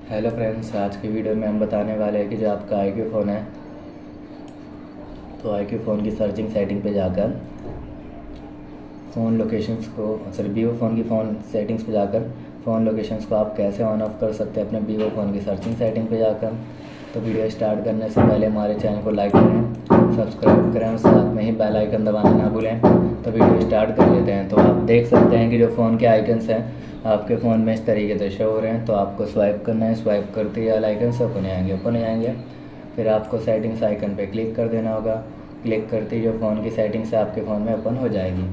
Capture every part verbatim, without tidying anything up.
Hello friends, आज की video में हम बताने वाले हैं कि जो आपका आई क्यू फ़ोन है तो आई क्यू फ़ोन की सर्चिंग सेटिंग पे जाकर फ़ोन लोकेशंस को सॉरी वीवो फ़ोन की फ़ोन सेटिंग्स पे जाकर फ़ोन लोकेशंस को आप कैसे ऑन ऑफ कर सकते हैं अपने वीवो फ़ोन की सर्चिंग सेटिंग पे जाकर। तो वीडियो स्टार्ट करने से पहले हमारे चैनल को लाइक करें, सब्सक्राइब करें और साथ में ही बेल आइकन दबाना ना भूलें। तो वीडियो स्टार्ट कर लेते हैं। तो आप देख सकते हैं कि जो फ़ोन के आइकन्स हैं आपके फ़ोन में इस तरीके से शो हो रहे हैं। तो आपको स्वाइप करना है, स्वाइप करते ही आइकन्स ओपन हो आएंगे ओपन हो आएंगे फिर आपको सेटिंग्स आइकन पे क्लिक कर देना होगा। क्लिक करते ही जो फ़ोन की सेटिंग्स है आपके फ़ोन में ओपन हो जाएगी।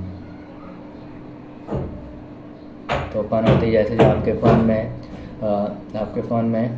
तो ओपन होते ही जैसे जो आपके फ़ोन में आ, आपके फ़ोन में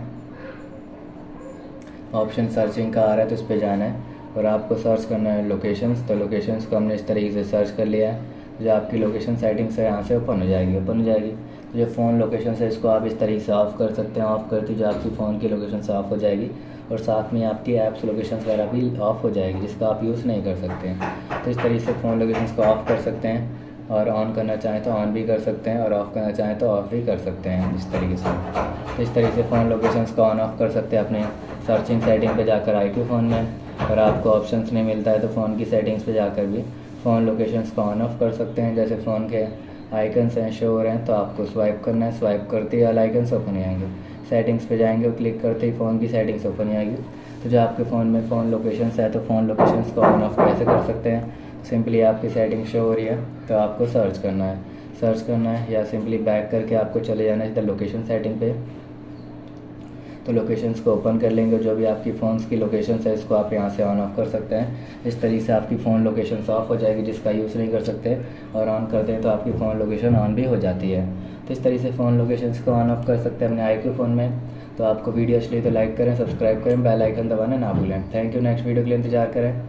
ऑप्शन सर्चिंग का आ रहा है तो इस पर जाना है और आपको सर्च करना है लोकेशंस। तो लोकेशंस को हमने इस तरीके से सर्च कर लिया है। जो आपकी लोकेशन सेटिंग्स है यहाँ से ओपन हो जाएगी ओपन हो जाएगी तो जो फ़ोन लोकेशन है इसको आप इस तरीके से ऑफ़ कर सकते हैं। ऑफ़ करती जो आपकी फ़ोन की लोकेशन से ऑफ़ हो जाएगी और साथ में आपकी ऐप्स लोकेशन वगैरह भी ऑफ़ हो जाएगी जिसका आप यूज़ नहीं कर सकते हैं। तो इस तरीके से फ़ोन लोकेशन को ऑफ़ कर सकते हैं और ऑन करना चाहें तो ऑन भी कर सकते हैं और ऑफ़ करना चाहें तो ऑफ़ भी कर सकते हैं इस तरीके से। तो इस तरीके से फ़ोन लोकेशंस को ऑन ऑफ़ कर सकते हैं अपने सर्चिंग सेटिंग पे जाकर आई क्यू फ़ोन में। और आपको ऑप्शंस नहीं मिलता है तो फ़ोन की सेटिंग्स पे जाकर भी फ़ोन लोकेशंस को ऑन ऑफ़ कर सकते हैं। जैसे फ़ोन के आइकन्स हैं शो हो रहे हैं तो आपको स्वाइप करना है, स्वाइप करते ही ऑल आइकन्स ओपन हो आएंगे। सेटिंग्स पे जाएंगे और क्लिक करते ही फ़ोन की सेटिंग्स ओपन हो आएगी। तो जो आपके फ़ोन में फ़ोन लोकेशंस है तो फ़ोन लोकेशंस को ऑन ऑफ़ कैसे कर सकते हैं। सिंपली आपकी सेटिंग शो हो रही है तो आपको सर्च करना है सर्च करना है या सिंपली बैक करके आपको चले जाना है इधर लोकेशन सेटिंग पे। तो लोकेशंस को ओपन कर लेंगे। जो भी आपकी फ़ोन्स की लोकेशंस है इसको आप यहाँ से ऑन ऑफ कर सकते हैं। इस तरीके से आपकी फ़ोन लोकेशन ऑफ हो जाएगी जिसका यूज़ नहीं कर सकते और ऑन कर दें तो आपकी फ़ोन लोकेशन ऑन भी हो जाती है। तो इस तरीके से फ़ोन लोकेशंस को ऑन ऑफ कर सकते हैं अपने आई क्यू फ़ोन में। तो आपको वीडियो अच्छी लगी तो लाइक करें, सब्सक्राइब करें, बेल आइकन दबाना ना भूलें। Thank you. नेक्स्ट वीडियो के लिए इंतजार करें।